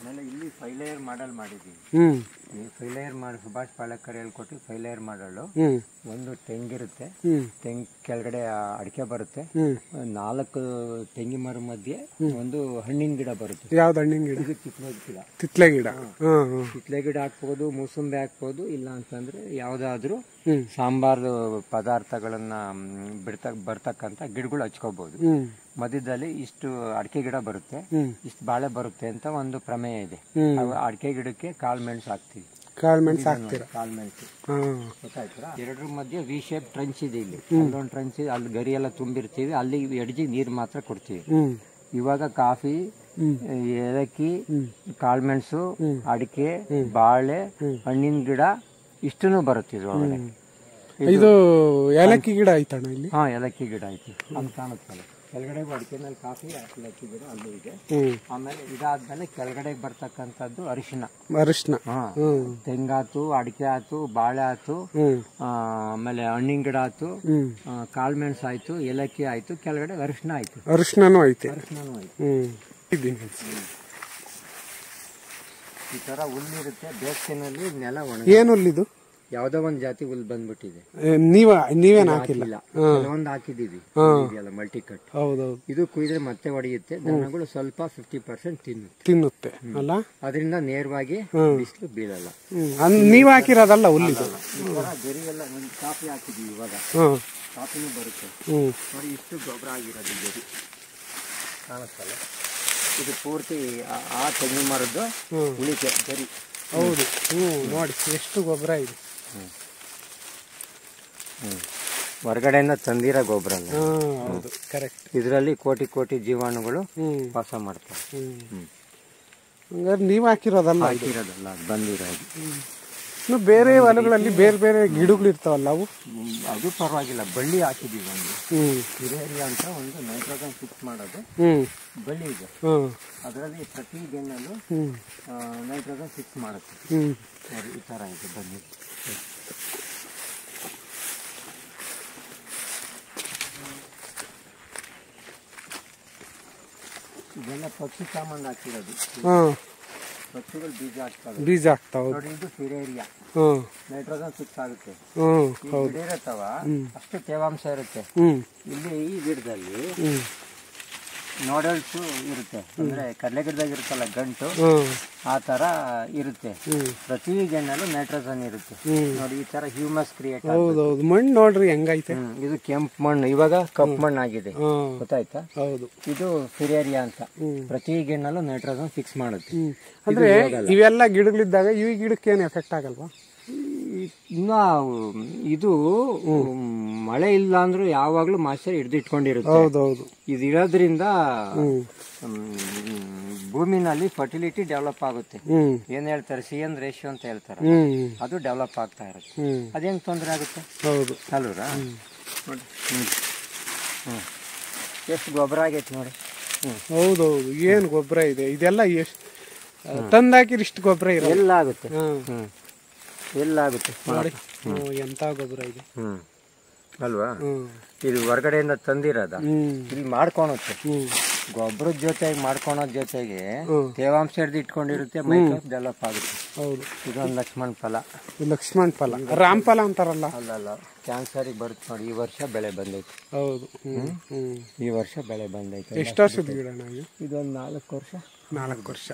ಆಮೇಲೆ ಇಲ್ಲಿ 5 ಲೇಯರ್ ಮಾಡಲ್ ಮಾಡಿದ್ದೀವಿ. ಈ 5 ಲೇಯರ್ ಮಾಡಿ ಸುಭಾಷ್ ಪಾಳೇಕರ್ ಹೇಳ್ಕೊಟ್ಟು 5 ಲೇಯರ್ ಮಾಡಲು ಒಂದು ತೆಂಗಿರುತ್ತೆ, ತೆಂಗ್ ಕೆಳಗಡೆ ಅಡಿಕೆ ಬರುತ್ತೆ, 4 ತೆಂಗಿ ಮರ ಮಧ್ಯೆ ಒಂದು ಹಣ್ಣಿನ ಗಿಡ ಬರುತ್ತೆ. ಯಾವ್ದು ಹಣ್ಣಿನ ಗಿಡ? ಇದು ಕಿತ್ಲೆ ಗಿಡ. ಕಿತ್ಲೆ ಗಿಡ. ಕಿತ್ಲೆ ಗಿಡ ಹಾಕ್ಬೋದು, ಮೂಸಂಬಿ ಹಾಕ್ಬೋದು, ಇಲ್ಲ ಅಂತಂದ್ರೆ ಯಾವ್ದಾದ್ರು ಸಾಂಬಾರ್ ಪದಾರ್ಥಗಳನ್ನ ಬರ್ತಕ್ಕಂತ ಗಿಡಗಳು ಹಚ್ಕೋಬಹುದು. ಮಧ್ಯದಲ್ಲಿ ಇಷ್ಟು ಅಡಿಕೆ ಗಿಡ ಬರುತ್ತೆ, ಇಷ್ಟು ಬಾಳೆ ಬರುತ್ತೆ ಅಂತ ಒಂದು ಪ್ರಮೇಯ ಇದೆ. ಅಡಿಕೆ ಗಿಡಕ್ಕೆ ಕಾಳ್ಮೆಣಸು ಹಾಕ್ತಿವಿ. ಕಾಳ್ಮೆಣಸು ಹಾಕ್ತೀರಾ? ಕಾಳ್ಮೆಣಸು ಗೊತ್ತಾಯ್ತಾ? ಎರಡರ ಮಧ್ಯೆ ವಿ ಶೇಪ್ ಟ್ರಂಚ್ ಇದೆ. ಇಲ್ಲಿ ಅಲ್ಲೊಂದು ಟ್ರಂಚ್ ಇದೆ, ಅಲ್ಲಿ ಗರಿ ಎಲ್ಲ ತುಂಬಿರ್ತೀವಿ, ಅಲ್ಲಿ ಎಡ್ಜಿಗೆ ನೀರು ಮಾತ್ರ ಕೊಡ್ತೀವಿ. ಇವಾಗ ಕಾಫಿ, ಏಲಕ್ಕಿ, ಕಾಳ್ಮೆಣಸು, ಅಡಿಕೆ, ಬಾಳೆ, ಹಣ್ಣಿನ ಗಿಡ ಇಷ್ಟೂ ಬರುತ್ತೆ ಇದ್ರೊಳಗಡೆ. ಇದು ಏಲಕ್ಕಿ ಗಿಡ ಐತಣ್ಣ ಇಲ್ಲಿ? ಹಾ, ಏಲಕ್ಕಿ ಗಿಡ ಐತಿ, ಅಂತ ಕಾಣುತ್ತಲ್ಲ. ಕೆಳಗಡೆ ಅಡಿಕೆ ಮೇಲೆ ಕಾಫಿ, ಏಲಕ್ಕಿ ಗಿಡ ಅಲ್ಲೂ ಇದೆ. ಆಮೇಲೆ ಇದಾದ್ಮೇಲೆ ಕೆಳಗಡೆ ಬರ್ತಕ್ಕಂಥದ್ದು ಅರಿಶಿನ. ತೆಂಗಾತು, ಅಡಿಕೆ ಆತು, ಬಾಳೆ ಆತು, ಆಮೇಲೆ ಹಣ್ಣಿನ ಗಿಡ ಆತು, ಕಾಳ್ಮೆಣಸು ಆಯ್ತು, ಏಲಕ್ಕಿ ಆಯ್ತು, ಕೆಳಗಡೆ ಅರಿಶಿನ ಆಯ್ತು. ಅರಿಶಿನೂ ಐತೆ. ಈ ತರ ಹುಲ್ಲಿರುತ್ತೆ. ಬೇಸಿಗೆನಲ್ಲಿ ನೆಲ ಒಣ. ಏನ್ ಹುಲ್ಲಿದು? ಯಾವ್ದೋ ಒಂದ್ ಜಾತಿ ಹುಲ್ ಬಂದ್ಬಿಟ್ಟಿದೆ. ನೀವೇನ್ ಹಾಕಿಲ್ಲ? ಒಂದ್ ಹಾಕಿದೀವಿ, ಮಲ್ಟಿ ಕಟ್. ಹೌದೌದು. ಇದು ಕುಯ್ದ್ರೆ ಮತ್ತೆ ಹೊಡೆಯುತ್ತೆ. ದನಗಳು ಸ್ವಲ್ಪ 50% ತಿನ್ನುತ್ತೆ ಅಲ್ಲ, ಅದರಿಂದ ನೇರವಾಗಿ ಬಿಸಿಲು ಬೀಳಲ್ಲ. ನೀವ್ ಹಾಕಿರೋದಲ್ಲ ಹುಲ್ಲಿದು? ಗರಿ ಎಲ್ಲ ಕಾಫಿ ಹಾಕಿದೀವಿ, ಇವಾಗ ಕಾಫಿನೂ ಬರುತ್ತೆ ನೋಡಿ. ಇಷ್ಟು ಗೊಬ್ಬರ ಆಗಿರೋದು ಗರಿ ಕಾಣುತ್ತಲ್ಲ. ಇದು ಪೂರ್ತಿ ಆ ತೆಂಗಿನ ಮರದ್ದು ಉಳಿಕೆ ಗರಿ. ಹೌದು. ನೋಡಿ ಎಷ್ಟು ಗೊಬ್ಬರ ಇದೆ. ಹೊರಗಡೆಯಿಂದ ತಂದಿರೋ ಗೊಬ್ಬರ ಅಲ್ಲ. ಹೌದು, ಕರೆಕ್ಟ್. ಇದರಲ್ಲಿ ಕೋಟಿ ಕೋಟಿ ಜೀವಾಣುಗಳು ವಾಸ ಮಾಡ್ತಾರೆ. ಹಂಗಾರೆ ನೀವ್ ಹಾಕಿರೋದಲ್ಲ? ಹಾಕಿರೋದಲ್ಲ, ಬಂದಿರೋದು. ಇನ್ನು ಬೇರೆ ಹೊಲಗಳಲ್ಲಿ ಬೇರೆ ಬೇರೆ ಗಿಡಗಳು ಇರ್ತಾವಲ್ಲ, ಅವು? ಅದು ಪರವಾಗಿಲ್ಲ. ಬಳ್ಳಿ ಹಾಕಿದೀವಿ ಒಂದು ಹಿರೇರಿಯಾ ಅಂತ, ಒಂದು ನೈಟ್ರೋಜನ್ ಫಿಕ್ಸ್ ಮಾಡೋದು ಬಳ್ಳಿ ಇದೆ. ಅದರಲ್ಲಿ ಪ್ರತಿ ಗೆಣ್ಣಲ್ಲೂ ನೈಟ್ರೋಜನ್ ಫಿಕ್ಸ್ ಮಾಡುತ್ತೆ. ಈ ತರ ಇದೆ. ಬನ್ನಿ, ಇದೆಲ್ಲ ಪಕ್ಷಿ ಸಾಮಾನು ಹಾಕಿರೋದು. ಪಕ್ಷಿಗಳು ಬೀಜ ಹಾಕ್ತಾವ ನೋಡಿ. ಇದು ಫಿರೇರಿಯಾ, ನೈಟ್ರೋಜನ್ ಫಿಕ್ಸ್ ಆಗುತ್ತೆ. ಗಿಡ ಇರುತ್ತವ, ಅಷ್ಟು ತೇವಾಂಶ ಇರುತ್ತೆ. ಇಲ್ಲಿ ಈ ಗಿಡದಲ್ಲಿ ನೋಡಲ್ಸ್ ಇರುತ್ತೆ, ಅಂದ್ರೆ ಕಡಲೆ ಗಿಡದಾಗ ಇರುತ್ತಲ್ಲ ಗಂಟು, ಆ ತರ ಇರುತ್ತೆ. ಪ್ರತಿ ಗೆಣ್ಣಲ್ಲೂ ನೈಟ್ರೋಜನ್ ಇರುತ್ತೆ ನೋಡಿ. ಈ ತರ ಹ್ಯೂಮಸ್ ಕ್ರಿಯೇಟ್. ಹೌದೌದು. ಮಣ್ಣು ನೋಡ್ರಿ ಹೆಂಗೈತೆ. ಇದು ಕೆಂಪು ಮಣ್ಣು, ಇವಾಗ ಕಪ್ಪು ಮಣ್ಣು ಆಗಿದೆ, ಗೊತ್ತಾಯ್ತಾ? ಹೌದು. ಇದು ಫಿರೇರಿಯಾ ಅಂತ, ಪ್ರತಿ ಗೆಣ್ಣಲ್ಲೂ ನೈಟ್ರೋಜನ್ ಫಿಕ್ಸ್ ಮಾಡುತ್ತೆ. ಅಂದ್ರೆ ಇವೆಲ್ಲ ಗಿಡಗಳಿದ್ದಾಗ ಈ ಗಿಡಕ್ಕೆ ಏನು ಎಫೆಕ್ಟ್ ಆಗಲ್ವಾ? ಇನ್ನ ಇದು ಮಳೆ ಇಲ್ಲ ಅಂದ್ರೂ ಯಾವಾಗ್ಲೂ ಮಾಸ್ಟರ್ ಹಿಡಿದಿಟ್ಕೊಂಡಿರುತ್ತೆ. ಹೌದೌದು. ಇದು ಇರೋದ್ರಿಂದ ಭೂಮಿನಲ್ಲಿ ಫರ್ಟಿಲಿಟಿ ಡೆವಲಪ್ ಆಗುತ್ತೆ. ಏನ್ ಹೇಳ್ತಾರೆ, CN ರೇಷಿಯೋ ಅಂತ ಹೇಳ್ತಾರೆ, ಅದು ಡೆವಲಪ್ ಆಗ್ತಾ ಇರುತ್ತೆ. ಅದೇನ್ ತೊಂದರೆ ಆಗುತ್ತೆ? ಹೌದು ಅಲ್ವರಾ? ನೋಡಿ ಎಷ್ಟು ಗೊಬ್ಬರ ಆಗೈತೆ ನೋಡಿ. ಹೌದೌದು. ಏನ್ ಗೊಬ್ಬರ ಇದೆ ಇದೆಲ್ಲ! ಎಷ್ಟು ತಂದಾಕಿರಿ ಇಷ್ಟು ಗೊಬ್ಬರ ಇದೆ? ಎಲ್ಲ ಆಗುತ್ತೆ, ಎಲ್ಲ ಆಗುತ್ತೆ ನೋಡಿ. ಎಂತ ಗೊಬ್ಬರ ಇದೆ ಅಲ್ವಾ? ಇದು ಹೊರಗಡೆಯಿಂದ ತಂದಿರೋದ, ಇಲ್ಲಿ ಮಾಡ್ಕೊಳುತ್ತೆ. ಗೊಬ್ಬರದ ಜೊತೆಗೆ ಮಾಡ್ಕೊಳೋದ್ ಜೊತೆಗೆ ತೇವಾಂಶ ಹಿಡಿದು ಇಟ್ಕೊಂಡಿರುತ್ತೆ, ಮೈಕ್ರೋಬ್ ಡೆವಲಪ್ ಆಗುತ್ತೆ. ಹೌದು. ಇದೊಂದು ಲಕ್ಷ್ಮಣ್ ಫಲ. ಲಕ್ಷ್ಮಣ್ ಫಲ, ರಾಮ್ ಫಲ ಅಂತಾರಲ್ಲ? ಅಲ್ಲಲ್ಲ, ಕ್ಯಾನ್ಸರಿಗೆ ಬರುತ್ತೆ ನೋಡಿ. ಈ ವರ್ಷ ಬೆಳೆ ಬಂದೈತೆ. ಹೌದು. ಈ ವರ್ಷ ಬೆಳೆ ಬಂದೈತೆ. ಎಷ್ಟು ವರ್ಷದ ಗಿಡ? ಇದೊಂದು 4 ವರ್ಷ. 4 ವರ್ಷ.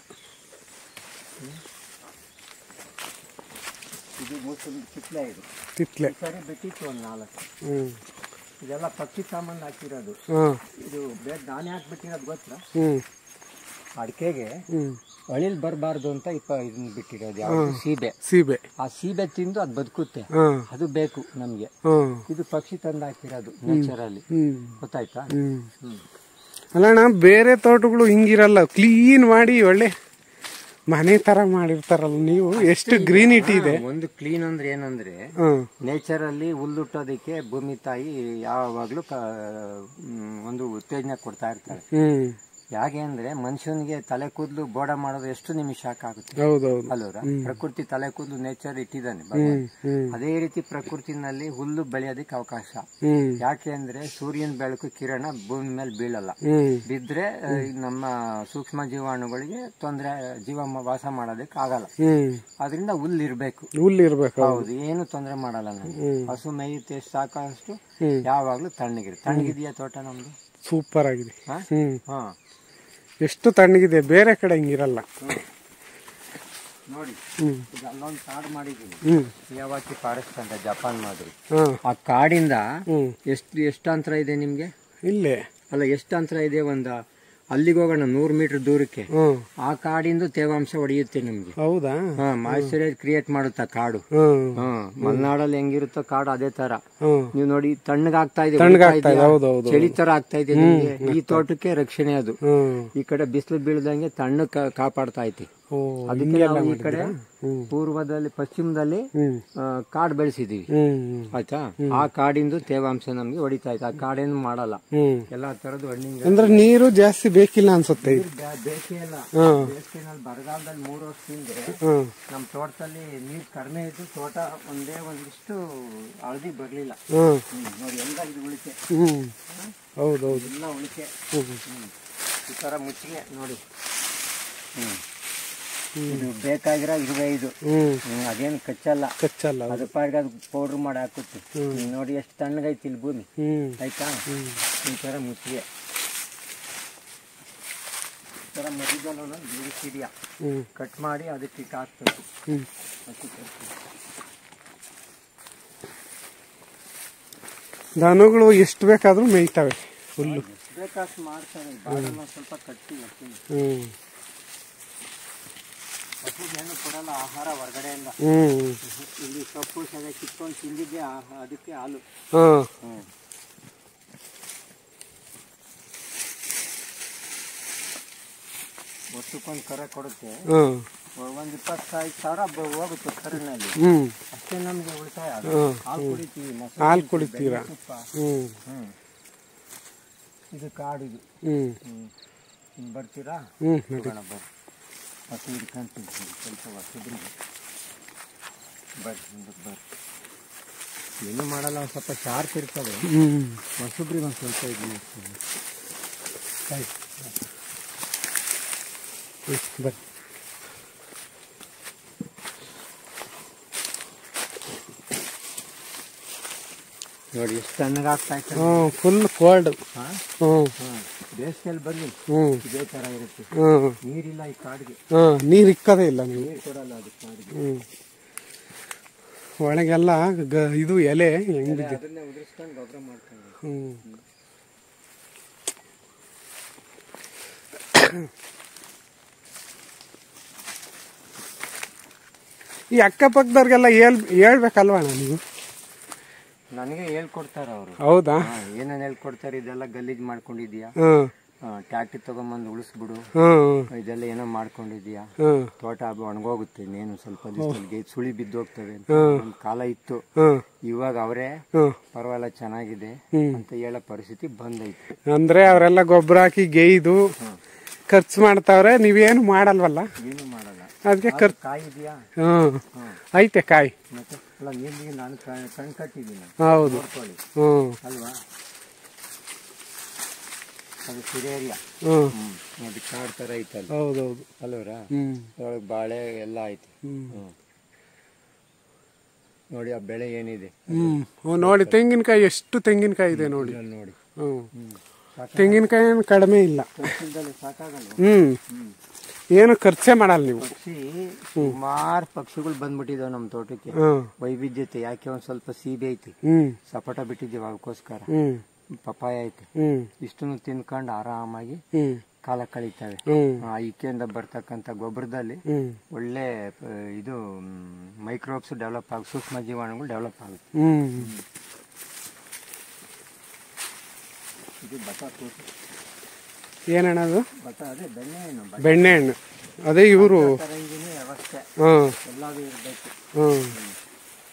ಇದು ಮೂಸಂಬಿ ಕಿತ್ಲೆ. ಇದು ಕಿತ್ಲೆ ಸರಿ ಬಿಟ್ಟಿತ್ತು ಒಂದು 4. ಇದೆಲ್ಲ ಪಕ್ಷಿ ಸಾಮಾನು ಹಾಕಿರೋದು. ಇದು ಬೇರೆ ನಾನೇ ಹಾಕ್ಬಿಟ್ಟಿರೋದು ಗೊತ್ತಾ? ಅಡಿಕೆಗೆ ಅಳಿಲ್ ಬರಬಾರ್ದು ಅಂತ ಇದನ್ನ ಬಿಟ್ಟಿರೋದು. ಯಾವುದು? ಸೀಬೆ. ಆ ಸೀಬೆ ತಿಂದು ಅದು ಬದುಕುತ್ತೆ, ಅದು ಬೇಕು ನಮ್ಗೆ. ಇದು ಪಕ್ಷಿ ತಂದು ಹಾಕಿರೋದು ನೇಚರಲ್ಲಿ, ಗೊತ್ತಾಯ್ತಾ? ಅಲ್ಲಣ್ಣ, ಬೇರೆ ತೋಟಗಳು ಹಿಂಗಿರಲ್ಲ, ಕ್ಲೀನ್ ಮಾಡಿ ಒಳ್ಳೆ ಮನೆ ತರ ಮಾಡಿರ್ತಾರಲ್ಲ ನೀವು. ಎಷ್ಟು ಗ್ರೀನಿಟಿ ಇದೆ. ಒಂದು ಕ್ಲೀನ್ ಅಂದ್ರೆ ಏನಂದ್ರೆ, ನೇಚರ್ ಅಲ್ಲಿ ಹುಲ್ಲುಟ್ಟೋದಕ್ಕೆ ಭೂಮಿ ತಾಯಿ ಯಾವಾಗ್ಲೂ ಒಂದು ಉತ್ತೇಜನ ಕೊಡ್ತಾ ಇರ್ತಾರೆ. ಯಾಕೆ ಅಂದ್ರೆ ಮನುಷ್ಯನಿಗೆ ತಲೆ ಕೂದಲು ಬೋಡ ಮಾಡೋದು ಎಷ್ಟು ನಿಮಿಷ ಆಗುತ್ತೆ ಅಲ್ವರ. ಪ್ರಕೃತಿ ತಲೆ ಕೂದಲು ನೇಚರ್ ಇಟ್ಟಿದ್ದಾನೆ ಅದೇ ರೀತಿ ಪ್ರಕೃತಿನಲ್ಲಿ ಹುಲ್ಲು ಬೆಳೆಯೋದಕ್ಕೆ ಅವಕಾಶ. ಯಾಕೆ ಅಂದ್ರೆ ಸೂರ್ಯನ ಬೆಳಕು ಕಿರಣ ಭೂಮಿ ಮೇಲೆ ಬೀಳಲ್ಲ. ಬಿದ್ರೆ ನಮ್ಮ ಸೂಕ್ಷ್ಮ ಜೀವಾಣುಗಳಿಗೆ ತೊಂದರೆ, ಜೀವ ವಾಸ ಮಾಡೋದಕ್ಕೆ ಆಗಲ್ಲ. ಅದರಿಂದ ಹುಲ್ಲಿರ್ಬೇಕು. ಹೌದು, ಏನು ತೊಂದರೆ ಮಾಡಲ್ಲ. ನಾವು ಹಸು ಮೇಯುತ್ತೆ ಎಷ್ಟು ಸಾಕಷ್ಟು ಯಾವಾಗ್ಲೂ ತಣ್ಣಗಿದೆಯಾ ತೋಟ ನಮ್ದು? ಸೂಪರ್ ಆಗಿದೆ. ಎಷ್ಟು ತಣ್ಣಗಿದೆ, ಬೇರೆ ಕಡೆ ಹಿಂಗಿರಲ್ಲ ನೋಡಿ. ಅಲ್ಲೊಂದು ಕಾಡು ಮಾಡಿದೀನಿ, ಮಿಯಾವಾಕಿ ಫಾರೆಸ್ಟ್ ಅಂತ, ಜಪಾನ್ ಮಾದರಿ. ಆ ಕಾಡಿಂದ ಎಷ್ಟು ಅಂತರ ಇದೆ ನಿಮ್ಗೆ? ಇಲ್ಲೇ ಅಲ್ಲ, ಎಷ್ಟು ಅಂತರ ಇದೆ? ಅಲ್ಲಿಗೆ ಹೋಗೋಣ 100 ಮೀಟರ್ ದೂರಕ್ಕೆ. ಆ ಕಾಡಿಂದ ತೇವಾಂಶ ಹೊಡೆಯುತ್ತೆ ನಮ್ಗೆ. ಹೌದಾ? ಮಾಯಿಶ್ಚರೈಸ್ ಕ್ರಿಯೇಟ್ ಮಾಡುತ್ತ ಕಾಡು. ಮಲೆನಾಡಲ್ಲಿ ಹೆಂಗಿರುತ್ತೋ ಕಾಡು ಅದೇ ತರ. ನೀವು ನೋಡಿ, ತಣ್ಣಗಾಗ್ತಾ ಇದೆ, ಚಳಿ ತರ ಆಗ್ತಾ ಇದೆ ನಿಮ್ಗೆ. ಈ ತೋಟಕ್ಕೆ ರಕ್ಷಣೆ ಅದು. ಈ ಕಡೆ ಬಿಸಿಲು ಬೀಳದಂಗೆ ತಣ್ಣು ಕಾಪಾಡ್ತಾ ಐತಿ. ಅದಕ್ಕೆ ನಾವು ಈ ಕಡೆ ಪೂರ್ವದಲ್ಲಿ, ಪಶ್ಚಿಮದಲ್ಲಿ ಕಾಡು ಬೆಳೆಸಿದೀವಿ, ಆಯ್ತಾ? ಆ ಕಾಡಿಂದು ತೇವಾಂಶ ನಮ್ಗೆ ಹೊಡಿತಾ ಇತ್ತು. ಆ ಕಾಡೇನು ಮಾಡಲ್ಲ. ಎಲ್ಲಾ ತರದ ಹಣ್ಣಿನ ಅಂದ್ರೆ ನೀರು ಜಾಸ್ತಿ ಬೇಕಿಲ್ಲ ಅನ್ಸುತ್ತೆ. ಬೇಸಿಗೆಲ್ಲ ಬೇಸಿಗೆನಲ್ಲಿ ಬರಗಾಲದಲ್ಲಿ 3 ವರ್ಷದಿಂದ ನಮ್ ತೋಟದಲ್ಲಿ ನೀರ್ ಕಡಿಮೆ ಇದ್ದು ತೋಟ ಒಂದಿಷ್ಟು ಹಳದಿ ಬರ್ಲಿಲ್ಲ. ನೋಡಿ ಎಲ್ಲ ಇದು ಉಳಿಕೆ. ಹೌದೌದು, ಎಲ್ಲ ಉಳಿಕೆ. ಈ ತರ ಮುಚ್ಚಿಗೆ ನೋಡಿ. ಇದು ಬೇಕಾಗಿರೋ 25. ಅದೇನು ಕಚ್ಚಲ್ಲ. ಅದ್ರ ಪಾಡಿಗೆ ಅದು ಪೌಡ್ರ್ ಮಾಡಿ ಹಾಕುತ್ತೆ. ನೋಡಿ ಎಷ್ಟು ತಣ್ಣಗೈತಿ ಇಲ್ಲಿ ಭೂಮಿ, ಆಯ್ತಾ? ಈ ತರ ಮುಚ್ಚಿಗೆ ಈ ತರ ಮಧ್ಯದಲ್ಲಿ ಬಿಡಿಸಿದ್ಯಾ, ಕಟ್ ಮಾಡಿ ಅದಕ್ಕೆ ಹಾಕ್ಬೇಕು. ದನಗಳು ಎಷ್ಟು ಬೇಕಾದ್ರೂ ಮೇಯ್ತವೆ, ಹುಲ್ಲು ಬೇಕಾಷ್ಟು ಮಾಡ್ತಾರೆ. ಬಾಳೆಲ್ಲ ಸ್ವಲ್ಪ ಕಟ್ಟಿ ಹಸುಗೇನು ಕೊಡಲ್ಲ ಆಹಾರ ಹೊರಗಡೆಯಿಂದ. ಇಲ್ಲಿ ಸೊಪ್ಪು ಸದೆ ಕಿತ್ಕೊಂಡು ತಿಂದಿದ್ದೆ, ಅದಕ್ಕೆ ಹಾಲು. ವರ್ಷಕ್ಕೊಂದು ಕರೆ ಕೊಡುತ್ತೆ. ಒಂದು 25,000 ಹೋಗುತ್ತೆ ಕರಿನಲ್ಲಿ. ಅಷ್ಟೇ ನಮ್ಗೆ ಉಳಿತಾಯ. ಹಾಲು ಕುಡಿತೀವಿ, ಹಾಲು ಕುಡಿತೀರಾ? ಇದು ಕಾಡಿದು. ಬರ್ತೀರಾ? ಬರ್ರಿ, ಹಸು ಹಿಡ್ಕೊಂತೀನಿ ಸ್ವಲ್ಪ ಹೊಸಬ್ರಿಗೆ. ಬರ್ರಿ, ಏನು ಮಾಡಲ್ಲ, ಒಂದು ಸ್ವಲ್ಪ ಶಾರ್ಪ್ ಇರ್ತದೆ. ಹೊಸಬ್ರಿಗೆ ಒಂದು ಸ್ವಲ್ಪ ಇದು ಮಾಡ್ತೀನಿ. ಬರ್ರಿ. ನೋಡಿ ಎಷ್ಟು ತಣ್ಣಗಾಗ್ತಾ ಇತ್ತು. Full cold. ಬೇಸಿಗೆಯಲ್ಲಿ ಬರ್ಲಿ ಇದೇ ತರ ಇರುತ್ತೆ. ನೀರಿಲ್ಲ ಈ ಕಾಡಿಗೆ. ನೀರ್ ಇಕ್ಕದೇ ಇಲ್ಲ, ನೀರು ಕೊಡಲ್ಲ ಅದು ಕಾಡಿಗೆ. ಒಳಗೆಲ್ಲ ಇದು ಎಲೆ ಹೆಂಗಿದೆ, ಅದನ್ನೇ ಉದುರಿಸ್ಕೊಂಡು ಗೊಬ್ಬರ ಮಾಡ್ಕೊಂಡು. ಈ ಅಕ್ಕಪಕ್ಕದವ್ರಿಗೆಲ್ಲ ಹೇಳ್ಬೇಕಲ್ವಾ ನೀವು? ನನಗೆ ಹೇಳ್ಕೊಡ್ತಾರ ಅವರು. ಹೌದಾ? ಏನೇನು ಹೇಳ್ಕೊಡ್ತಾರೆ, ಇದೆಲ್ಲ ಗಲೀಜ್ ಮಾಡ್ಕೊಂಡಿದ್ಯಾ, ಟ್ಯಾಕ್ಟಿ ತಗೊಂಬಂದು ಉಳಿಸ್ಬಿಡು, ಇದೆಲ್ಲ ಏನೋ ಮಾಡ್ಕೊಂಡಿದ್ಯಾ, ತೋಟ ಒಣಗೋಗುತ್ತೆ, ಇನ್ನೇನು ಸ್ವಲ್ಪ ದಿವಸದಲ್ಲಿ ಸುಳಿ ಬಿದ್ದೋಗ್ತವೆ ಅಂತ ಒಂದು ಕಾಲ ಇತ್ತು. ಇವಾಗ ಅವರೇ ಪರವಾಗಿಲ್ಲ ಚೆನ್ನಾಗಿದೆ ಅಂತ ಹೇಳೋ ಪರಿಸ್ಥಿತಿ ಬಂದೈತೆ. ಅಂದ್ರೆ ಅವರೆಲ್ಲ ಗೊಬ್ಬರ ಹಾಕಿ ಗೇಯ್ದು ಖರ್ಚು ಮಾಡ್ತಾವ್ರೆ, ನೀವೇನು ಮಾಡಲ್ವಲ್ಲ? ಏನು ಮಾಡಲ್ಲ. ಅದಕ್ಕೆ ಕಾಯಿ ಇದೆಯಾ? ಐತೆ ಕಾಯಿ. ಮತ್ತೆ ಅಲ್ಲ, ನೀರಿಗೆ ನಾನು ಕಣ್ ಕಟ್ಟಿದ್ದೀನಿ. ಹೌದು, ಅಲ್ವಾ? ಅದು ಸಿರೇರಿಯಾ, ಅದು ಕಾಡ್ ತರ ಐತಲ್ಲ. ಹೌದೌದು ಅಲ್ವರ? ಅದ್ರೊಳಗೆ ಬಾಳೆ ಎಲ್ಲ ಐತಿ. ನೋಡಿ ಆ ಬೆಳೆ ಏನಿದೆ ನೋಡಿ. ತೆಂಗಿನಕಾಯಿ ಎಷ್ಟು ತೆಂಗಿನಕಾಯಿ ಇದೆ ನೋಡಿ. ನೋಡಿ, ತೆಂಗಿನಕಾಯಿ ಏನು ಕಡಿಮೆ ಇಲ್ಲ. ಸಾಕಾಗಲ್ಲ. ಏನು ಖರ್ಚೆ ಮಾಡಲ್ಲ ನೀವು. ಪಕ್ಷಿ ಸುಮಾರು ಪಕ್ಷಿಗಳು ಬಂದ್ಬಿಟ್ಟಿದಾವ ನಮ್ಮ ತೋಟಕ್ಕೆ. ವೈವಿಧ್ಯತೆ. ಯಾಕೆ ಒಂದ್ ಸ್ವಲ್ಪ ಸೀಬೆ ಐತಿ, ಸಪೋಟ ಬಿಟ್ಟಿದ್ದೀವಿ ಅದಕ್ಕೋಸ್ಕರ. ಪಪಾಯ ಐತಿ. ಇಷ್ಟನ್ನು ತಿನ್ಕೊಂಡು ಆರಾಮಾಗಿ ಕಾಲ ಕಳೀತವೆ. ಈಕೆಯಿಂದ ಬರ್ತಕ್ಕಂಥ ಗೊಬ್ಬರದಲ್ಲಿ ಒಳ್ಳೆ ಇದು ಮೈಕ್ರೋಬ್ಸ್ ಡೆವಲಪ್ ಆಗ, ಸೂಕ್ಷ್ಮ ಜೀವಾಣುಗಳು ಡೆವಲಪ್ ಆಗುತ್ತೆ. ಇದು ಬಟಾಟೆ. ಏನಣ್ಣದು? ಬಟ ಅದೇ ಬೆಣ್ಣೆಹಣ್ಣು. ಬೆಣ್ಣೆಹಣ್ಣು ಅದೇ ಇವರು ವ್ಯವಸ್ಥೆ ಎಲ್ಲಾದ್ರೂ ಇರಬೇಕು.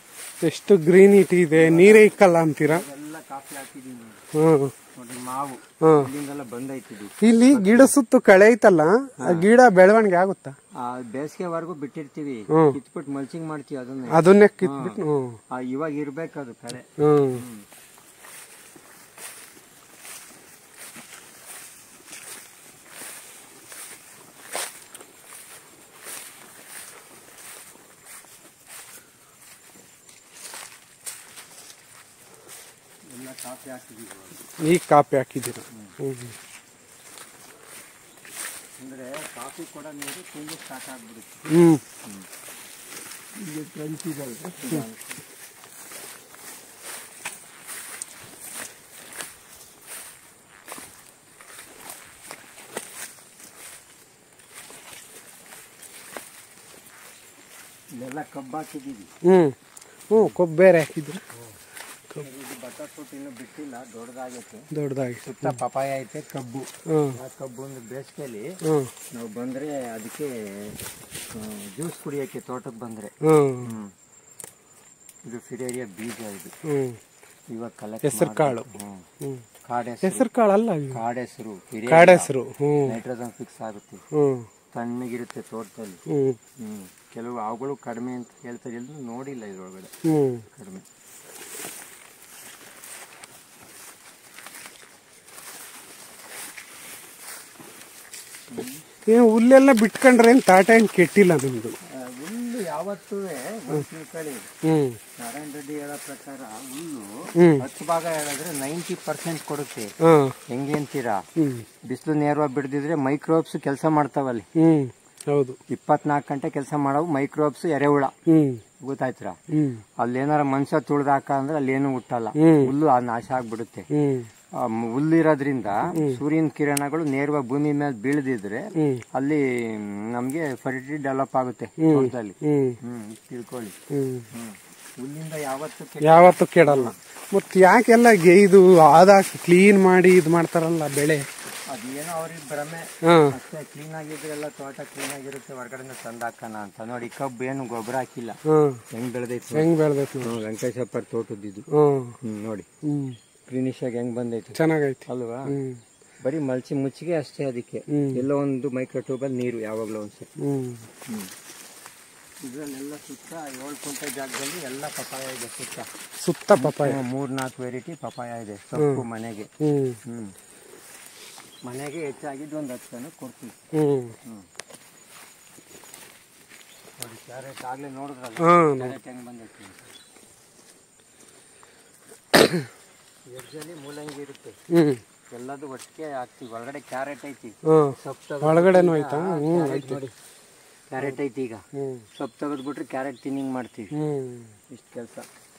ಎಷ್ಟು ಗ್ರೀನಿಟಿ ಇದೆ, ನೀರೇ ಇಕ್ಕಲ್ಲ ಅಂತೀರಾ? ಎಲ್ಲ ಕಾಫಿ ಹಾಕಿದೀನಿ ನೋಡಿ. ಮಾವು ಇಲ್ಲಿಂದೆಲ್ಲ ಬಂದೈತಿದ್ವಿ. ಇಲ್ಲಿ ಗಿಡ ಸುತ್ತು ಕಳೆ ಐತಲ್ಲ, ಆ ಗಿಡ ಬೆಳವಣಿಗೆ ಆಗುತ್ತಾ? ಬೇಸಿಗೆವರೆಗೂ ಬಿಟ್ಟಿರ್ತೀವಿ, ಕಿತ್ಬಿಟ್ಟು ಮಲ್ಚಿಂಗ್ ಮಾಡ್ತೀವಿ ಅದನ್ನೇ ಕಿತ್ಬಿಟ್ಟು. ಇವಾಗ ಇರ್ಬೇಕದು ಕಳೆ. ಈಗ ಕಾಫಿ ಹಾಕಿದ್ದೀರ? ಅಂದ್ರೆ ಕಾಫಿ ಕೂಡ ನೀರು ತುಂಬಿ ಸ್ಟಾರ್ಟ್ ಆಗ್ಬಿಡುತ್ತೆ. ಇಲ್ಲೆಲ್ಲ ಕಬ್ಬು ಹಾಕಿದ್ದೀವಿ. ಕಬ್ಬು ಬೇರೆ ಹಾಕಿದ್ರು. ಬಟಾಟೆ ಇನ್ನು ಬಿಟ್ಟಿಲ್ಲ, ದೊಡ್ಡದಾಗಿ ಸುತ್ತ ಪಪಾಯ ಐತೆ, ಕಬ್ಬು. ಕಬ್ಬು ಒಂದು ಬೇಸಿಗೆಯಲ್ಲಿ ನಾವು ಬಂದ್ರೆ ಅದಕ್ಕೆ ಜ್ಯೂಸ್ ಕುಡಿಯಕ್ಕೆ ತೋಟಕ್ಕೆ ಬಂದ್ರೆ. ಇದು ಫಿಡೇರಿಯಾ ಬೀಜ. ಇದು ಇವಾಗ ಕಲೆಕ್ಟ್ ಹೆಸರು ಕಾಳು. ಹೆಸರು ಕಾಳು ಅಲ್ಲ, ಕಾಡೆಸರು. ನೈಟ್ರೋಜನ್ ಫಿಕ್ಸ್ ಆಗುತ್ತೆ, ತಣ್ಣಗಿರುತ್ತೆ ತೋಟದಲ್ಲಿ. ಕೆಲವು ಅವುಗಳು ಕಡಿಮೆ ಅಂತ ಹೇಳ್ತಾರೆ, ಎಲ್ಲೂ ನೋಡಿಲ್ಲ ಇದ್ರೊಳಗಡೆ ಕಡಿಮೆ. ಹುಲ್ಲೆಲ್ಲ ಬಿಟ್ಕೊಂಡ್ರೆ ತಾಟ ಏನ್ ಕೆಟ್ಟಿಲ್ಲ ನಿಮ್ದು? ಹುಲ್ಲು ಯಾವತ್ತೂ ತಿಳ್ಕೊಳ್ಳಿ, ನಾರಾಯಣ ರೆಡ್ಡಿ ಹೇಳೋ ಪ್ರಕಾರ ಹುಲ್ಲು 10 ಭಾಗ ಹೇಳಿದ್ರೆ 90% ಕೊಡುತ್ತೆ. ಹೆಂಗೆ ಅಂತೀರಾ? ಬಿಸಿಲು ನೇರವಾಗಿ ಬಿಡದಿದ್ರೆ ಮೈಕ್ರೋಬ್ಸ್ ಕೆಲಸ ಮಾಡ್ತಾವಲ್ಲಿ. ಹೌದು, 24 ಗಂಟೆ ಕೆಲಸ ಮಾಡವು ಮೈಕ್ರೋಬ್ಸ್, ಎರೆಹುಳ. ಗೊತ್ತಾಯ್ತರ? ಅಲ್ಲೇನಾರ ಮನುಷ್ಯ ತುಳ್ದಾಕ ಅಂದ್ರೆ ಅಲ್ಲೇನು ಹುಟ್ಟಲ್ಲ, ಹುಲ್ಲು ನಾಶ ಆಗ್ಬಿಡುತ್ತೆ. ಹುಲ್ಲಿರೋದ್ರಿಂದ ಸೂರ್ಯನ ಕಿರಣಗಳು ನೇರವಾಗಿ ಭೂಮಿ ಮೇಲೆ ಬೀಳದಿದ್ರೆ ಅಲ್ಲಿ ನಮ್ಗೆ ಫರ್ಟಿಲಿಟಿ ಡೆವಲಪ್ ಆಗುತ್ತೆ ತೋಟದಲ್ಲಿ. ತಿಳ್ಕೊಳ್ಳಿ, ಹುಲ್ಲಿಂದ ಯಾವತ್ತು ಕೆಡಲ್ಲ. ಮತ್ ಯಾಕೆಲ್ಲ ಇದು ಆದಾಕಿ ಕ್ಲೀನ್ ಮಾಡಿ ಇದ್ ಮಾಡ್ತಾರಲ್ಲ ಬೆಳೆ? ಅದೇನೋ ಅವ್ರಿಗೆ ಭ್ರಮೆ ಅಷ್ಟೇ. ಕ್ಲೀನ್ ಆಗಿದ್ರೆ ಎಲ್ಲ ತೋಟ ಕ್ಲೀನ್ ಆಗಿರುತ್ತೆ, ಹೊರಗಡೆ ತಂದಾಕನ ಅಂತ. ನೋಡಿ, ಕಬ್ಬು ಏನು ಗೊಬ್ಬರ ಹಾಕಿಲ್ಲ, ಹೆಂಗ್ ಬೆಳೆದೈತಿ ವೆಂಕಟೇಶಪ್ಪ ತೋಟದ್ದು. ನೋಡಿ ಗ್ರೀನಿಶ್ ಆಗಿ ಹೆಂಗ್ ಬಂದೈತಿ, ಚೆನ್ನಾಗೈತಿ ಅಲ್ವಾ? ಬರೀ ಮುಚ್ಚಿಗೆ ಅಷ್ಟೇ. ಅದಕ್ಕೆ ಎಲ್ಲೋ ಒಂದು ಮೈಕ್ರೋ ಟ್ಯೂಬಲ್ಲಿ ನೀರು ಯಾವಾಗ್ಲೂ ಒಂದ್ಸತಿ. ಇದ್ರಲ್ಲೆಲ್ಲ ಸುತ್ತ 7 ಕುಂಟೆ ಜಾಗದಲ್ಲಿ ಎಲ್ಲ ಪಪಾಯ ಇದೆ. ಸುತ್ತ ಪಪಾಯ 3-4 ವೆರೈಟಿ ಪಪಾಯ ಇದೆ. ಸೊಪ್ಪು ಮನೆಗೆ ಹೆಚ್ಚಾಗಿದ್ದು ಒಂದು 10 ಟನ್ ಕೊಡ್ತೀವಿ. ನೋಡಿ, ಕ್ಯಾರೆಟ್ ಆಗ್ಲೇ ನೋಡಿದ್ರಲ್ಲ, ಕ್ಯಾರೆಟ್ ಹೆಂಗ್ ಬಂದೈತಿ. ಎಜ್ಜಲ್ಲಿ ಮೂಲಂಗಿ ಇರುತ್ತೆ, ಎಲ್ಲದು ಒಟ್ಟಿಗೆ ಹಾಕ್ತಿವಿ. ಒಳಗಡೆ ಕ್ಯಾರೆಟ್ ಐತಿ, ಒಳಗಡೆನೂ ಆಯ್ತಾ? ನೋಡಿ, ಕ್ಯಾರೆಟ್ ಐತಿ. ಈಗ ಸೊಪ್ಪು ತೆಗೆದ್ಬಿಟ್ರೆ ಕ್ಯಾರೆಟ್ ತಿನ್ನಿಂಗ್ ಮಾಡ್ತೀವಿ. ಇಷ್ಟು ಕೆಲಸ.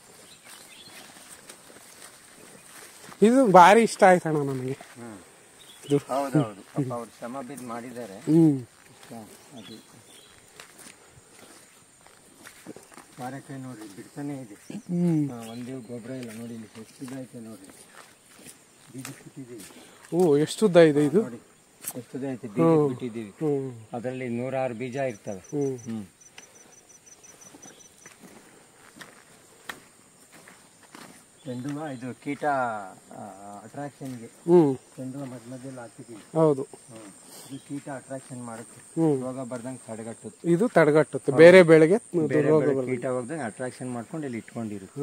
ಇದು ಭಾರಿ ಇಷ್ಟ ಆಯ್ತಣ್ಣ ನನಗೆ. ಹೌದೌದು, ಪಾಪ ಅವ್ರು ಶ್ರಮ ಬಿದ್ದು ಮಾಡಿದ್ದಾರೆ. ಅದು ವಾರಕಾಯಿ ನೋಡ್ರಿ, ಬಿಡ್ತಾನೆ ಇದೆ. ಒಂದೇ ಗೊಬ್ಬರ ಇಲ್ಲ. ನೋಡಿ, ಇಲ್ಲಿ ಎಷ್ಟು ಐತೆ ನೋಡ್ರಿ, ಬೀಜ ಬಿಟ್ಟಿದ್ದೀವಿ. ಎಷ್ಟು ಉದ್ದ ಇದೆ ಇದು? ನೋಡಿ ಎಷ್ಟು ಐತೆ, ಬೀಜ ಬಿಟ್ಟಿದ್ದೀವಿ. ಅದರಲ್ಲಿ 106 ಬೀಜ ಇರ್ತವೆ. ಚೆಂಡುವ ಇದು ಕೀಟ ಅಟ್ರಾಕ್ಷನ್ಗೆ ಚೆಂಡುವ ಮಧ್ಯದಲ್ಲಿ ಹಾಕಿದ್ದೀವಿ. ಹೌದು, ಇದು ಕೀಟ ಅಟ್ರಾಕ್ಷನ್ ಮಾಡುತ್ತೆ, ರೋಗ ಬರ್ದಂಗೆ ತಡೆಗಟ್ಟುತ್ತೆ. ಇದು ತಡೆಗಟ್ಟುತ್ತೆ ಬೇರೆ ಬೆಳೆಗೆ ಕೀಟ ಹೋಗ್ದಂಗೆ ಅಟ್ರಾಕ್ಷನ್ ಮಾಡ್ಕೊಂಡು ಇಲ್ಲಿ ಇಟ್ಕೊಂಡಿರುತ್ತೆ.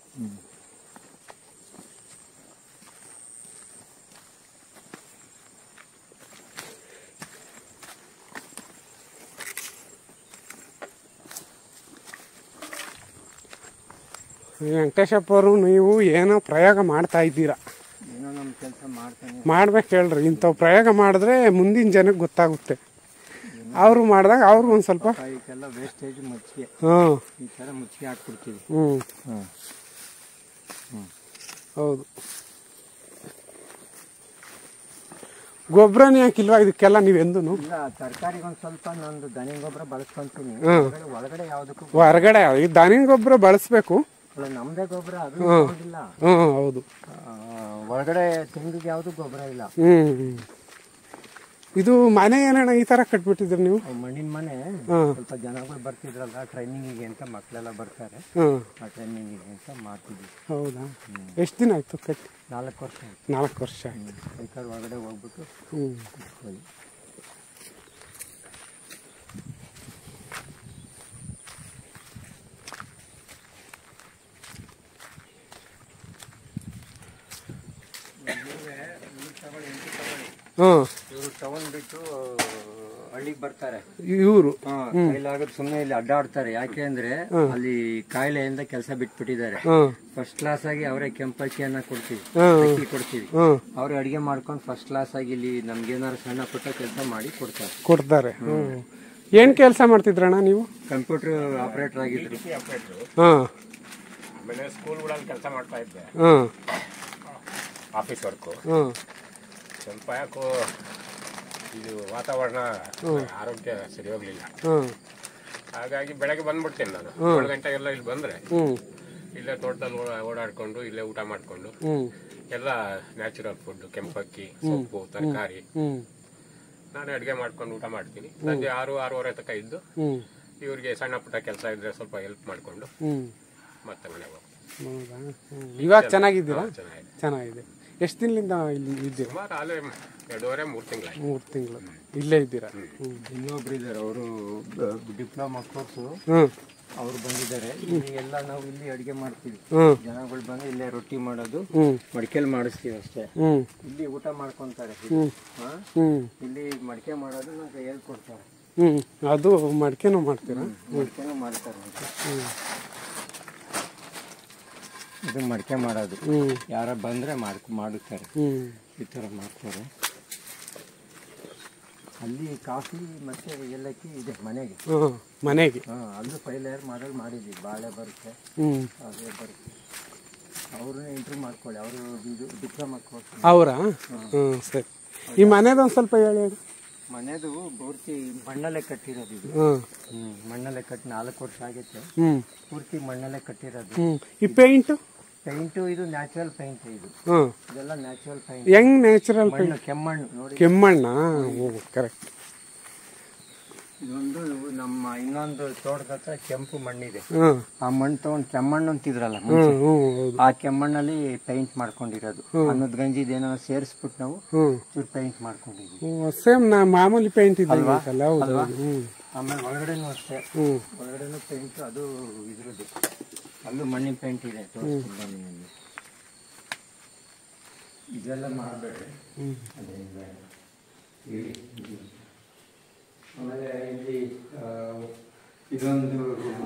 ವೆಂಕಟೇಶಪ್ಪ ಅವರು, ನೀವು ಏನೋ ಪ್ರಯೋಗ ಮಾಡ್ತಾ ಇದ್ದೀರಾ. ಏನೋ ನಮ್ಮ ಕೆಲಸ ಮಾಡ್ಬೇಕು ಹೇಳ್ರಿ. ಇಂಥವು ಪ್ರಯೋಗ ಮಾಡಿದ್ರೆ ಮುಂದಿನ ಜನಕ್ಕೆ ಗೊತ್ತಾಗುತ್ತೆ. ಅವರು ಮಾಡಿದಾಗ ಅವ್ರು ಒಂದು ಸ್ವಲ್ಪ ವೇಸ್ಟೇಜ್ ಮುಚ್ಚಿಗೆ ಈ ಥರ ಮುಚ್ಚಿಗೆ ಹಾಕ್ಬಿಡ್ತೀವಿ. ಹೌದು, ಗೊಬ್ಬರನೇ ಹಾಕಿಲ್ವಾ ಇದಕ್ಕೆಲ್ಲ ನೀವೆಂದು? ಇಲ್ಲ, ತರಕಾರಿಗೆ ಒಂದು ಸ್ವಲ್ಪ ನಂದು ದನಿ ಗೊಬ್ಬರ ಬಳಸ್ಕೊಂತೀನಿ. ಒಳಗಡೆ ಯಾವುದಕ್ಕೂ ಹೊರಗಡೆ ಈ ದನಿ ಗೊಬ್ಬರ ಬಳಸ್ಬೇಕು. ನಮ್ದೇ ಗೊಬ್ಬರ ಅದು ಇಲ್ಲ. ಹೌದು, ಒಳಗಡೆ ತೆಂಗಿಗೆ ಯಾವ್ದು ಗೊಬ್ಬರ ಇಲ್ಲ. ಇದು ಮನೆ ಏನಣ್ಣ ಈ ತರ ಕಟ್ಬಿಟ್ಟಿದ್ರಿ ನೀವು? ಮಣ್ಣಿನ ಮನೆ. ಸ್ವಲ್ಪ ಜನಗಳು ಬರ್ತಿದ್ರಲ್ಲ ಟ್ರೈನಿಂಗಿಗೆ ಅಂತ, ಮಕ್ಕಳೆಲ್ಲ ಬರ್ತಾರೆ, ಆ ಟ್ರೈನಿಂಗಿಗೆ ಅಂತ ಮಾಡ್ತಿದ್ವಿ. ಹೌದಾ? ಎಷ್ಟು ದಿನ ಆಯ್ತು ಕಟ್ಟಿ? 4 ವರ್ಷ. 4 ವರ್ಷ ಆಯ್ತು. ಕೈಕಾಲು ಒಳಗಡೆ ಹೋಗ್ಬಿಟ್ಟು ಇವರು ತಗೊಂಡ್ಬಿಟ್ಟು ಹಳ್ಳಿಗೆ ಬರ್ತಾರೆ. ಇವರು ಕೈಲಾಗದ್ ಸುಮ್ಮನೆ ಇಲ್ಲಿ ಅಡ್ಡಾಡ್ತಾರೆ. ಯಾಕೆ ಅಂದ್ರೆ ಅಲ್ಲಿ ಕಾಯಿಲೆಯಿಂದ ಕೆಲಸ ಬಿಟ್ಬಿಟ್ಟಿದ್ದಾರೆ. ಫಸ್ಟ್ ಕ್ಲಾಸ್ ಆಗಿ ಅವರೇ ಕೆಂಪಕ್ಕಿಯನ್ನ ಕೊಡ್ತೀವಿ, ಅಕ್ಕಿ ಕೊಡ್ತೀವಿ. ಅವ್ರು ಅಡಿಗೆ ಮಾಡ್ಕೊಂಡು ಫಸ್ಟ್ ಕ್ಲಾಸ್ ಆಗಿ ಇಲ್ಲಿ ನಮ್ಗೇನಾದ್ರು ಸಣ್ಣ ಪುಟ್ಟ ಕೆಲಸ ಮಾಡಿ ಕೊಡ್ತಾರೆ. ಏನ್ ಕೆಲಸ ಮಾಡ್ತಿದ್ರಣ್ಣ ನೀವು? ಕಂಪ್ಯೂಟರ್ ಆಪರೇಟರ್ ಆಗಿದ್ರು. ಆಮೇಲೆ ಸ್ಕೂಲ್ಗಳಲ್ಲಿ ಕೆಲಸ ಮಾಡ್ತಾ ಇದ್ದೆ, ಆಫೀಸ್ ವರ್ಕು. ಸ್ವಲ್ಪ ಯಾಕೋ ಇದು ವಾತಾವರಣ ಆರೋಗ್ಯ ಸರಿ ಹೋಗ್ಲಿಲ್ಲ. ಹಾಗಾಗಿ ಬೆಳಗ್ಗೆ ಬಂದ್ಬಿಡ್ತೇನೆ ನಾನು. 7 ಗಂಟೆಗೆಲ್ಲ ಇಲ್ಲಿ ಬಂದ್ರೆ ಇಲ್ಲೇ ತೋಟದಲ್ಲಿ ಓಡಾಡ್ಕೊಂಡು ಇಲ್ಲೇ ಊಟ ಮಾಡ್ಕೊಂಡು ಎಲ್ಲ ನ್ಯಾಚುರಲ್ ಫುಡ್, ಕೆಂಪಕ್ಕಿ, ಸೊಪ್ಪು, ತರಕಾರಿ ನಾನೇ ಅಡುಗೆ ಮಾಡ್ಕೊಂಡು ಊಟ ಮಾಡ್ತೀನಿ. ಸಂಜೆ 6-6:30 ತನಕ ಇದ್ದು ಇವ್ರಿಗೆ ಸಣ್ಣ ಪುಟ್ಟ ಕೆಲಸ ಇದ್ರೆ ಸ್ವಲ್ಪ ಹೆಲ್ಪ್ ಮಾಡ್ಕೊಂಡು ಮತ್ತೆ ಮನೆಗೆ ಹೋಗ್ತೀನಿ. ಇವಾಗ ಚೆನ್ನಾಗಿದ್ದೀರಾ? ಚೆನ್ನಾಗಿದೆ. ಎಷ್ಟು ದಿನದಿಂದ ಇಲ್ಲಿ ಇದ್ದೀರಾ? ಸುಮಾರು ಅಲ್ಲೇ 2.5-3 ತಿಂಗಳು. 3 ತಿಂಗಳು ಇಲ್ಲೇ ಇದ್ದೀರಾ? ಇನ್ನೊಬ್ರು ಇದ್ದಾರೆ, ಅವರು ಡಿಪ್ಲೊಮಾ ಕೋರ್ಸು, ಅವ್ರು ಬಂದಿದ್ದಾರೆ. ಇಲ್ಲಿ ಎಲ್ಲ ನಾವು ಇಲ್ಲಿ ಅಡಿಗೆ ಮಾಡ್ತೀವಿ. ಜನಗಳು ಬಂದು ಇಲ್ಲೇ ರೊಟ್ಟಿ ಮಾಡೋದು, ಮಡಿಕೆಲ್ ಮಾಡಿಸ್ತೀವಿ ಅಷ್ಟೇ. ಇಲ್ಲಿ ಊಟ ಮಾಡ್ಕೊಂತಾರೆ. ಇಲ್ಲಿ ಮಡಿಕೆ ಮಾಡೋದು ನಮ್ಗೆ ಹೇಳ್ಕೊಡ್ತಾರೆ. ಅದು ಮಡಿಕೆನೂ ಮಾಡ್ತೀರಾ? ಮಡಿಕೆನೂ ಮಾಡ್ತಾರೆ. ಇದು ಮಡಿಕೆ ಮಾಡೋದು, ಯಾರ ಬಂದ್ರೆ ಮಾಡುತ್ತಾರೆ, ಈ ತರ ಮಾಡ್ತಾರೆ. ಅಲ್ಲಿ ಕಾಫಿ ಮತ್ತೆ ಏಲಕ್ಕಿ ಇದೆ ಮನೆಗೆ. ಅಲ್ಲೂ 5 ಲೇಯರ್ ಮಾಡಲ್ ಮಾಡಿದ್ವಿ. ಬಾಳೆ ಬರುತ್ತೆ, ಅದೇ ಬರುತ್ತೆ. ಅವ್ರನ್ನ ಇಂಟ್ರೂ ಮಾಡ್ಕೊಳ್ಳಿ, ಅವರು ಡಿಪ್ಲೊಮಾ ಕೋರ್ಸ್. ಅವರಾ? ಸರಿ. ಈ ಮನೆದೊಂದು ಸ್ವಲ್ಪ ಹೇಳಿ. ಮನೆದು ಪೂರ್ತಿ ಮಣ್ಣಲ್ಲೇ ಕಟ್ಟಿರೋದು. ಇದು ಮಣ್ಣಲ್ಲೇ ಕಟ್ಟಿ 4 ವರ್ಷ ಆಗೈತೆ. ಪೂರ್ತಿ ಮಣ್ಣಲ್ಲೇ ಕಟ್ಟಿರೋದು. ಈ ಪೇಂಟ್ ಇದು ನ್ಯಾಚುರಲ್ ಪೇಂಟ್. ಇದೆಲ್ಲ ನ್ಯಾಚುರಲ್ ಪೇಂಟ್. ಹೆಂಗ್ ನ್ಯಾಚುರಲ್ ಪೇಂಟ್? ಕೆಮ್ಮಣ್ಣು ನೋಡಿ. ಕೆಮ್ಮಣ್ಣ? ಕರೆಕ್ಟ್. ಇದೊಂದು ನಮ್ಮ ಇನ್ನೊಂದು ತೋಟದ ಹತ್ರ ಕೆಂಪು ಮಣ್ಣಿದೆ. ಆ ಮಣ್ಣು ತಗೊಂಡು ಕೆಮ್ಮಣ್ಣು ಅಂತಿದ್ರಲ್ಲ, ಆ ಕೆಮ್ಮಣ್ಣಲ್ಲಿ ಪೇಂಟ್ ಮಾಡ್ಕೊಂಡಿರೋದು. ಅನ್ನದ ಗಂಜಿದೇನೋ ಸೇರಿಸ್ಬಿಟ್ಟು ನಾವು ಪೇಂಟ್ ಮಾಡ್ಕೊಂಡಿದ್ವಿ. ಸೇಮ್ ಮಾಮೂಲಿ ಪೇಂಟ್ ಇದಲ್ವಾ? ಆಮೇಲೆ ಒಳಗಡೆನೂ ಅಷ್ಟೇ, ಒಳಗಡೆನೂ ಪೇಂಟ್. ಅದು ಇದ್ರದ್ದು, ಅಲ್ಲೂ ಮಣ್ಣಿನ ಪೇಂಟ್ ಇದೆ. ಇದೆಲ್ಲ ಮಾಡಬೇಡ್ರಿ. ಆಮೇಲೆ ಇಲ್ಲಿ ಇದೊಂದು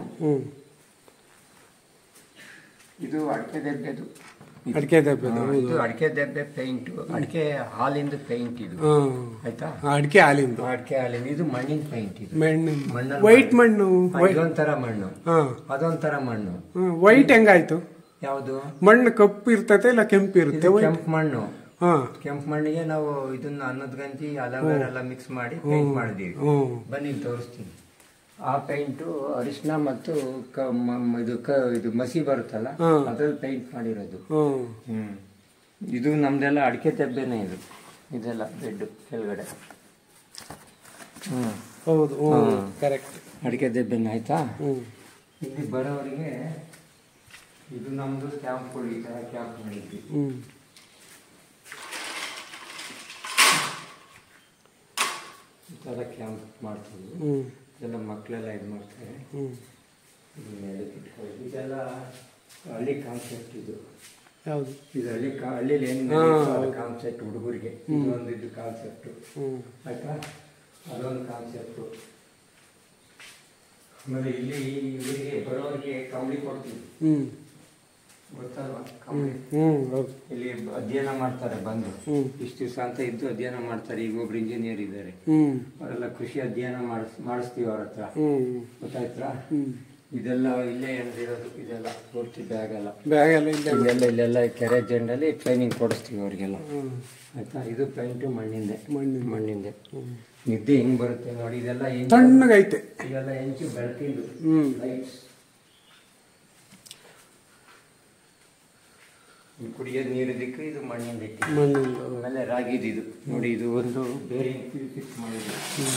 ಇದು ಅಡಿಕೆ ದೆಬ್ಬೆದು. ಇದು ಅಡಿಕೆ ದೆಬ್ಬೆ ಪೇಂಟ್, ಅಡಿಕೆ ಹಾಲಿಂದ ಪೇಂಟ್ ಇದು. ಆಯ್ತಾ? ಅಡಿಕೆ ಹಾಲಿಂದ. ಇದು ಮಣ್ಣಿನ ಪೇಂಟ್. ಇದು ಮಣ್ಣು, ವೈಟ್ ಮಣ್ಣು. ಇದೊಂಥರ ಮಣ್ಣು, ಅದೊಂಥರ ಮಣ್ಣು. ವೈಟ್ ಹೆಂಗಾಯ್ತು? ಯಾವುದು ಮಣ್ಣು? ಕಪ್ಪು ಇರ್ತತೆ ಇಲ್ಲ ಕೆಂಪು ಇರುತ್ತೆ? ಕೆಂಪು ಮಣ್ಣು. ಕೆಂಪು ಮಣ್ಣಿಗೆ ನಾವು ಇದನ್ನ ಅನ್ನದ ಗಂಜಿ, ಅಲವೇರ ಎಲ್ಲ ಮಿಕ್ಸ್ ಮಾಡಿ ಪೇಂಟ್ ಮಾಡಿದೀವಿ. ಬನ್ನಿ ತೋರಿಸ್ತೀನಿ. ಆ ಪೇಂಟು ಅರಿಶಿನ ಮತ್ತು ಇದು ಮಸಿ ಬರುತ್ತಲ್ಲ, ಅದ್ರಲ್ಲಿ ಪೇಂಟ್ ಮಾಡಿರೋದು. ಇದು ನಮ್ದೆಲ್ಲ ಅಡಿಕೆ ತೆಬ್ಬೆನೆ. ಇದೆಲ್ಲ ಬೆಡ್ ಕೆಳಗಡೆ. ಹೌದು, ಕರೆಕ್ಟ್. ಅಡಿಕೆ ದೆಬ್ಬೆನೆ. ಆಯ್ತಾ? ಇಲ್ಲಿ ಬರೋರಿಗೆ ಇದು ನಮ್ದು ಕ್ಯಾಂಪ್ಗಳು. ಈ ತರ ಕ್ಯಾಂಪ್ ಮಾಡಿದ್ವಿ. ಈ ತರ ಕ್ಯಾಂಪ್ ಮಾಡ್ತೀವಿ. ಇದೆಲ್ಲ ಮಕ್ಕಳೆಲ್ಲ ಇದು ಮಾಡ್ತಾರೆ. ಇದೆಲ್ಲ ಹಳ್ಳಿ ಕಾನ್ಸೆಪ್ಟ್. ಇದು ಯಾವುದು? ಇದು ಹಳ್ಳಿಲಿ ಏನು ಕಾನ್ಸೆಪ್ಟ್ ಹುಡುಗರಿಗೆ. ಇದೊಂದು ಇದು ಕಾನ್ಸೆಪ್ಟು. ಆಯ್ತಾ? ಅದೊಂದು ಕಾನ್ಸೆಪ್ಟು. ಆಮೇಲೆ ಇಲ್ಲಿ ಇವರಿಗೆ ಬರೋರಿಗೆ ಕಂಬಳಿ ಕೊಡ್ತೀವಿ. ಗೊತ್ತಲ್ವಾ ಕಂಬಳಿ? ಇಲ್ಲಿ ಅಧ್ಯಯನ ಮಾಡ್ತಾರೆ ಬಂದು. ಇಷ್ಟು ದಿವಸ ಅಂತ ಇದ್ದು ಅಧ್ಯಯನ ಮಾಡ್ತಾರೆ. ಈಗ ಒಬ್ರು ಇಂಜಿನಿಯರ್ ಇದ್ದಾರೆ, ಅವರೆಲ್ಲ ಕೃಷಿ ಅಧ್ಯಯನ ಮಾಡಿಸ್ತೀವಿ ಅವ್ರ ಹತ್ರ. ಗೊತ್ತಾಯ್ತಾ? ಇದೆಲ್ಲ ಇಲ್ಲೇ ಏನಿರೋದು. ಇದೆಲ್ಲ ಪೂರ್ತಿ ಬ್ಯಾಗ್ ಇಲ್ಲೆಲ್ಲ ಕೆರೆ ಜೆಂಡಲ್ಲಿ ಟ್ರೈನಿಂಗ್ ಕೊಡಿಸ್ತೀವಿ ಅವ್ರಿಗೆಲ್ಲ. ಆಯ್ತಾ? ಇದು ಪೇಂಟು ಮಣ್ಣಿಂದೆ. ನಿದ್ದೆ ಹೆಂಗ್ ಬರುತ್ತೆ ನೋಡಿ. ಇದೆಲ್ಲ ತಣ್ಣಗೈತೆ. ಇದೆಲ್ಲ ಹೆಂಚು ಬೆಳಕಿಂದು ಲೈಟ್ಸ್. ಈ ಕುಡಿಯೋದು ನೀರಿದ್ದಕ್ಕೆ ಇದು ಮಣ್ಣಿನ ಇಟ್ಟು ಮಣ್ಣಿಂದ ಆಮೇಲೆ ರಾಗಿದು ಇದು ನೋಡಿ, ಇದು ಒಂದು ಬೇರೆ ಫಿಕ್ಸ್ ಮಾಡಿದ್ದು.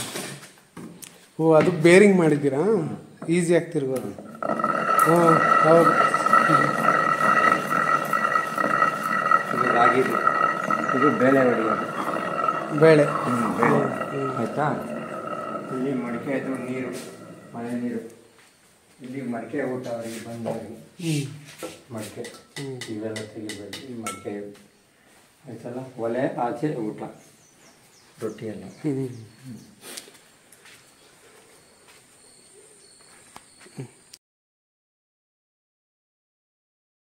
ಓ ಅದು ಬೇರಿಂಗ್ ಮಾಡಿದ್ದೀರಾ, ಈಸಿ ಆಗ್ತಿರ್ಬೋದು. ಹಾಂ ಹೌದು. ಇದು ರಾಗಿದು, ಇದು ಬೇಳೆ ಹೊಡೆಯೋದು, ಬೇಳೆ ಬೇಳೆ ಆಯಿತಾ. ಇಲ್ಲಿ ಮಡಿಕೆ ಅದು ನೀರು, ಮಳೆ ನೀರು, ಇಲ್ಲಿ ಮಡಿಕೆ ಊಟ ಅವರಿಗೆ ಬಂದವರಿಗೆ ಮಡಿಕೆ ಇವೆಲ್ಲ ತೆಗಿಬೇಕು. ಈ ಮಡಿಕೆ ಆಯ್ತಲ್ಲ, ಒಲೆ ಆಚೆ ಊಟ, ರೊಟ್ಟಿ ಎಲ್ಲ.